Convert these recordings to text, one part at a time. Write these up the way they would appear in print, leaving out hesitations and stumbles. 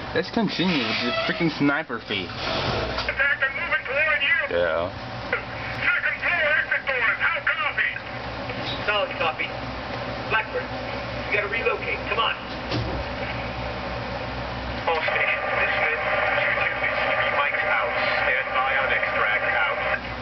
Let's continue with the freaking sniper feed. Attack and moving toward you. Yeah. Second floor exit doors. How copy? Solid copy. Blackbird, you gotta relocate. Come on. All stations, this is 2-2 is Mike's out. Stand by on extract out.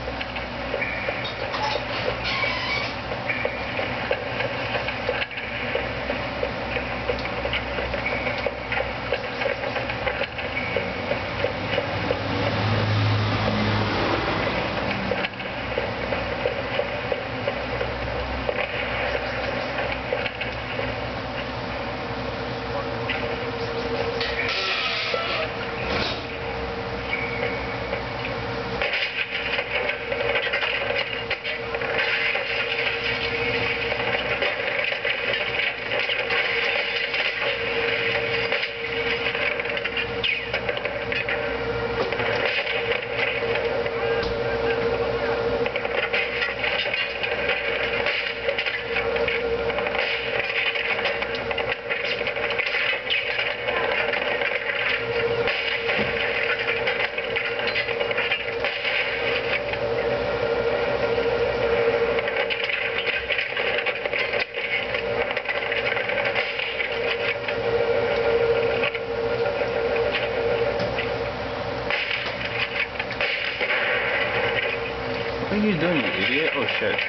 What are you doing, you idiot? Oh shit.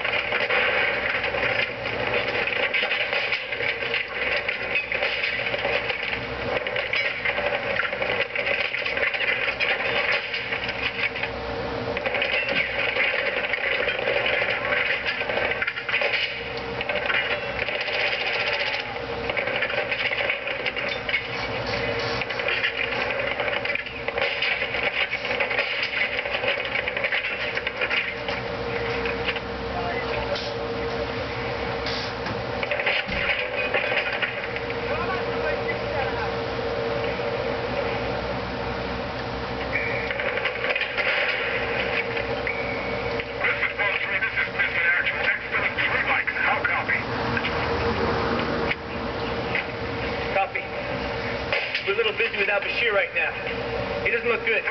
We're a little busy without Bashir right now. He doesn't look good. You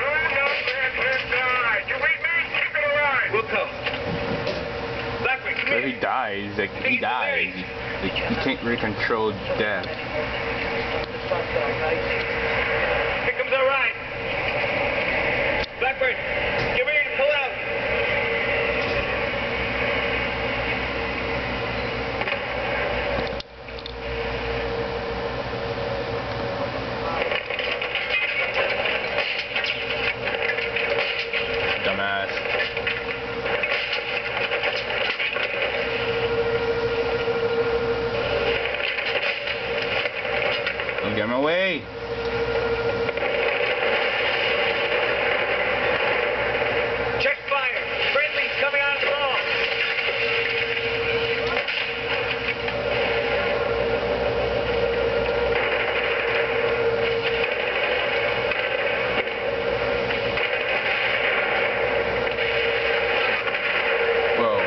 read me? Keep it alive. We'll come. Blackbird, come So here. he dies, like he dies. He can't really control death. Here comes our ride. Blackbird, get ready to pull out. Dumbass. Don't get in my way. Check fire. Friendly's coming out of the wall. Whoa.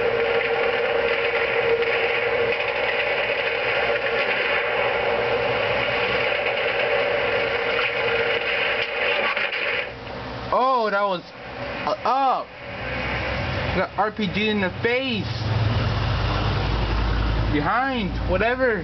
Oh, that was up. Got RPG in the face. Behind, whatever.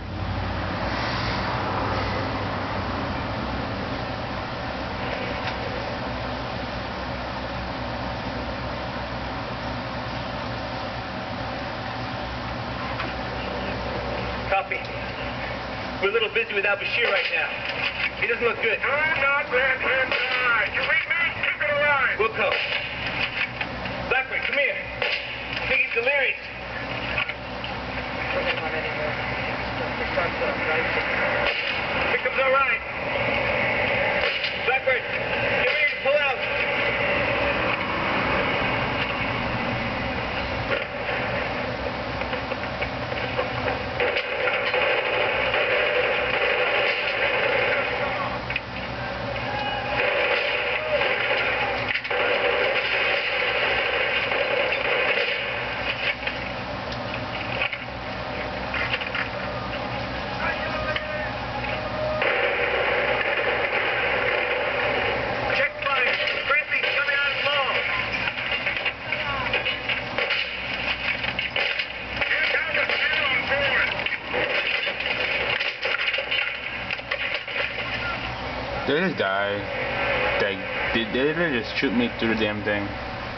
Copy. We're a little busy without Bashir right now. He doesn't look good. Do not let him die. You read me? Keep it alive. We'll come. Blackbird, come here. I think he's delirious. Here comes our ride. Blackbird, get ready to pull out. There's this guy that did literally just shoot me through the damn thing.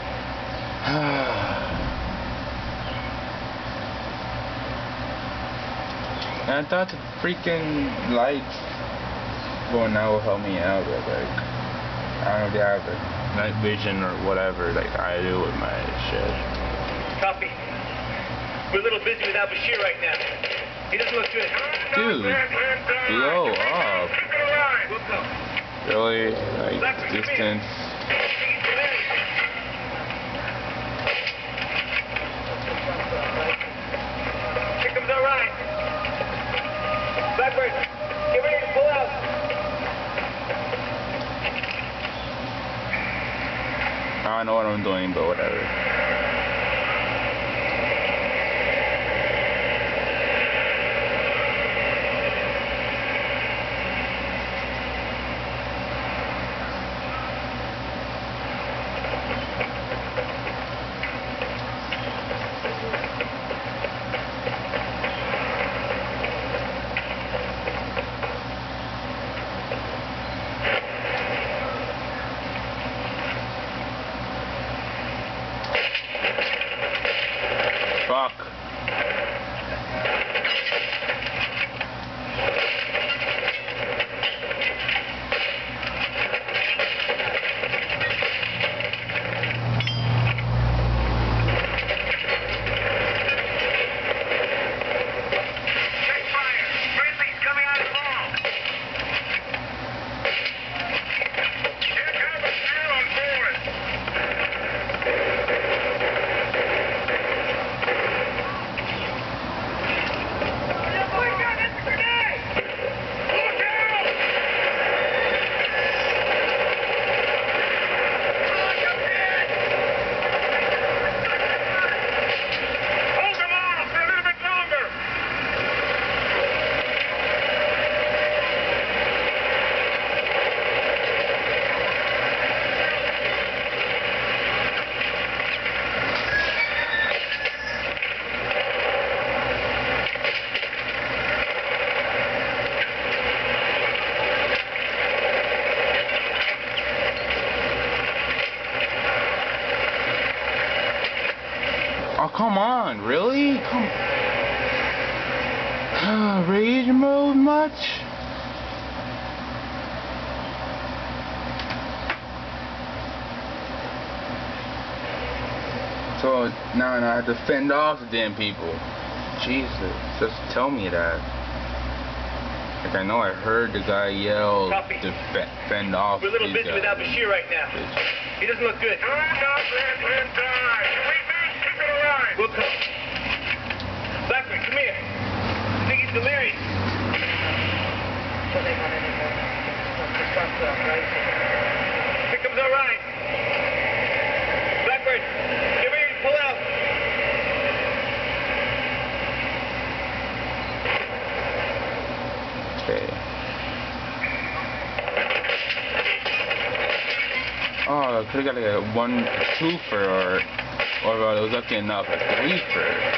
And I thought the freaking lights going out will help me out, but like, I don't know if they have like night vision or whatever, like I do with my shit. Copy. We're a little busy without Bashir right now. He doesn't look good. Dude, blow up. We'll go. Really? Like, distance. Here comes our ride. Backward. Get ready to pull out. I don't know what I'm doing, but whatever. Fuck. Oh, come on, really? Rage mode much? So now I have to fend off the damn people. Jesus, just tell me that. Like, I know I heard the guy yell to fend off. We're a little busy without Bashir right now. He doesn't look good. Do not let him die. Keep it alive. We'll come. Blackman, come here. I think he's delirious. Here comes our ride. Blackbird, get ready to pull out. Okay. Oh, I could've got like a 1 2-fer or it was lucky enough, like 3-fer.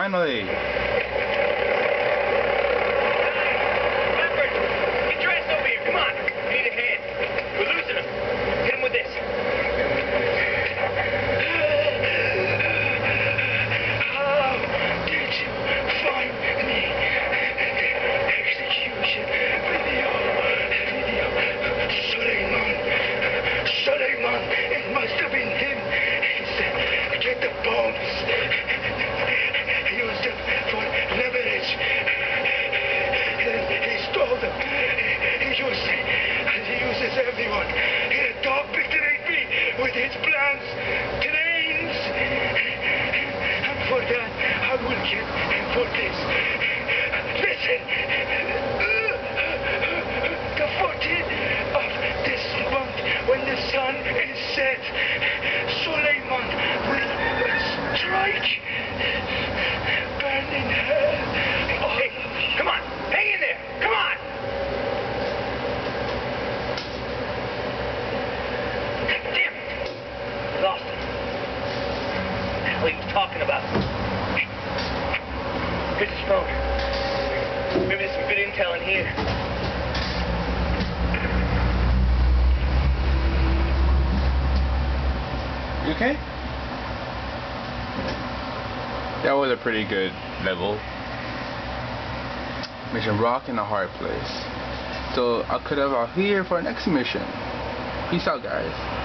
Finally. Leopard, get your ass over here. Come on. We need a hand. We're losing him. Hit him with this. How did you find me? Execution video. Suleiman, it must have been him. He said, get the bombs. Use them for leverage. Then he stole them. He uses everyone. He indoctrinated me with his plans, trains. And for that, I will get him for this. Listen. The 14th of this month, when the sun is set, Suleiman will strike. Burn in hell. Hey, come on. Hang in there. Come on. Damn it. Lost him. What the hell are you talking about? Here's his phone. Maybe there's some good intel in here. You okay? That was a pretty good level. Mission Rock in a hard place. So I'll cut it out here for our next mission. Peace out, guys.